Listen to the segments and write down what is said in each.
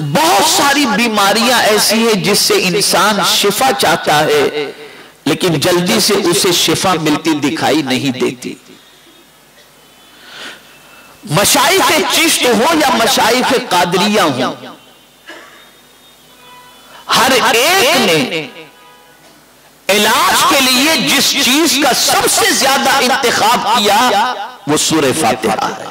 बहुत सारी बीमारियां ऐसी हैं जिससे इंसान शिफा चाहता है, लेकिन जल्दी से उसे शिफा मिलती दिखाई नहीं देती। मशाइख चिश्त हो या मशाइख कादरिया हो, हर एक ने इलाज के लिए जिस चीज का सबसे ज्यादा इंतखाब किया वो सूरह फातिहा है।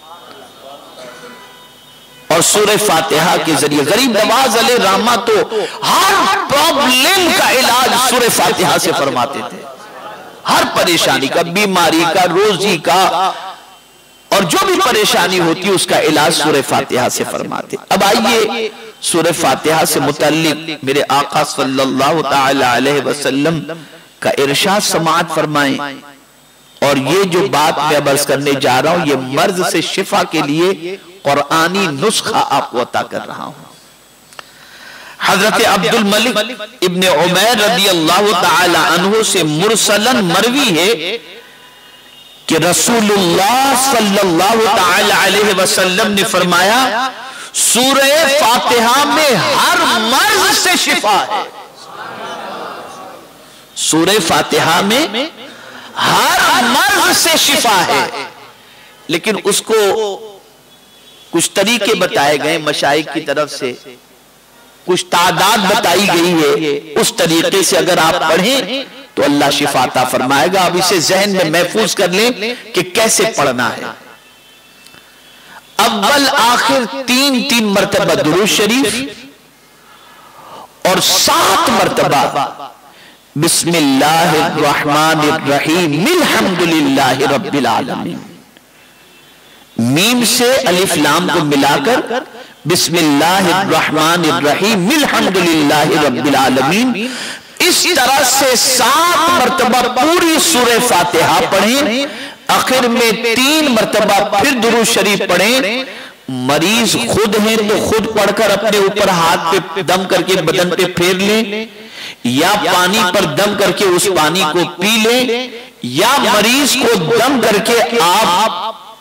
और सूरह फातिहा के जरिए गरीब नवाज अलैहि रहमा तो हर प्रॉब्लम का इलाज सूरह फातिहा से फरमाते थे। हर परेशानी का, बीमारी का, रोजी का, और जो भी परेशानी होती उसका इलाज सूरह फातिहा से फरमाते। अब आइए सूरह फातिहा से मुतल्लिक मेरे आका सल्लल्लाहु तआला अलैहि वसल्लम का इरशाद समाअत फरमाएं। और ये जो बात मैं अर्ज करने जा रहा हूं, ये मर्ज से शिफा के लिए कुरानी नुस्खा आपको अता कर रहा हूं। हजरत अब्दुल मलिक इब्ने उमैर रदियल्लाहु तआला अन्हु से मुरसलन मरवी है कि रसूलुल्लाह सल्लल्लाहु तआला अलैहि वसल्लम ने फरमाया, सूरह फातिहा में हर मर्ज से शिफा है। सूरह फातिहा में हर मर्ज से शिफा है, लेकिन उसको कुछ तरीके बताए गए मशाइख की तरफ से, कुछ तादाद बताई गई है। उस तरीके से अगर आप पढ़ें तो अल्लाह शिफा अता फरमाएगा। अब इसे जहन में महफूज कर लें कि कैसे पढ़ना है। अव्वल आखिर 3-3 मरतबा दुरूद शरीफ और 7 मरतबा बिस्मिल्लाहिर्रहमानिर्रहीम अल्हम्दुलिल्लाहि रब्बिल आलमीन। मीम से अलिफ लाम को मिलाकर बिस्मिल्लाहिर्रहमानिर्रहीम अल्हम्दुलिल्लाहि रब्बिल आलमीन, इस तरह से 7 मरतबा पूरी सूरह फातिहा पढ़ें। आखिर में 3 मरतबा फिर दुरूद शरीफ पढ़ें। मरीज खुद हैं तो खुद पढ़कर अपने ऊपर हाथ पे दम करके बदन पे फेर लें, या पानी पर दम करके उस पानी को पी लें, या मरीज को दम करके आप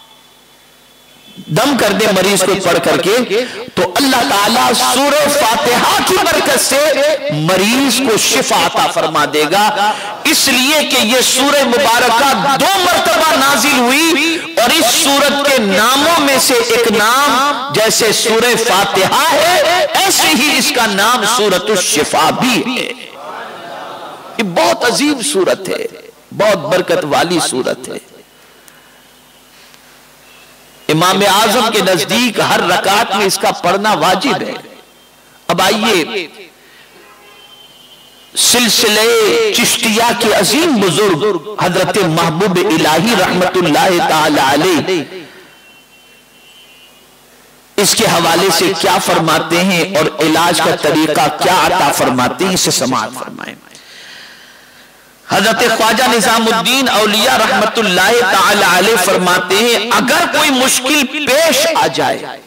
दम कर दे मरीज को पढ़ करके, तो अल्लाह ताला सूरह फातिहा की बरकत से मरीज को शिफा अता फरमा देगा। इसलिए कि ये सूरह मुबारका 2 मरतबा नाजिल हुई, और इस सूरत के नामों में से एक नाम जैसे सूरह फातिहा है, ऐसे ही इसका नाम सूरतुश शिफा भी है। ये बहुत अजीम सूरत है, बहुत बरकत वाली सूरत है। इमाम आजम के नजदीक हर रकात में इसका पढ़ना वाजिब है। अब आइए सिलसिले चिश्तिया के अजीम बुजुर्ग हजरत महबूब इलाही रहमतुल्लाह ताला अलैह इसके हवाले से क्या फरमाते हैं और इलाज का तरीका क्या अता फरमाते हैं, इसे समाअत फरमाएं। हजरत ख्वाजा निजामुद्दीन औलिया रहमतुल्लाह ताला अलैह फरमाते हैं, अगर कोई मुश्किल पेश आ जाए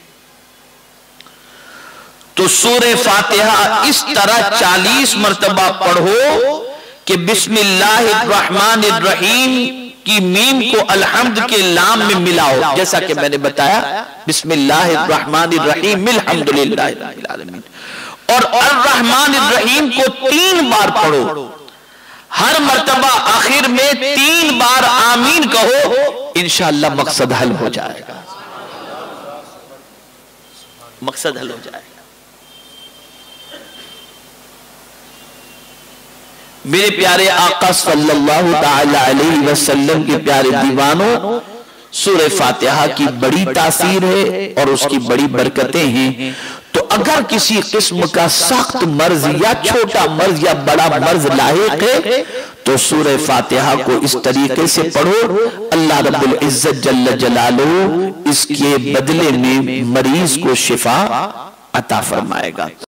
तो सूरह फातिहा इस तरह 40 मरतबा पढ़ो कि बिस्मिल्लाहिर्रहमानिर्रहीम की मीम को अल्हम्द के लाम में मिलाओ, जैसा कि मैंने बताया बिस्मिल्लाहिर्रहमानिर्रहीम अल्हम्दुलिल्लाहि रब्बिल आलमीन, और अर्रहमानिर्रहीम को 3 बार पढ़ो। हर मर्तबा आखिर में 3 बार आमीन कहो, इंशाअल्लाह मकसद हल हो जाएगा, मकसद हल हो जाएगा। मेरे प्यारे आका सल्लल्लाहु ताला अलैहि वसल्लम के प्यारे दीवानों, सूरह फातिहा की बड़ी तासीर है और उसकी बड़ी बरकतें हैं। तो अगर किसी किस्म का सख्त मर्ज या छोटा मर्ज या बड़ा मर्ज लाहिक है तो सूरह फातिहा को इस तरीके से पढ़ो, अल्लाह रब्बुल इज्जत जल्ल जलालुहु इसके बदले में मरीज को शिफा अता फरमाएगा।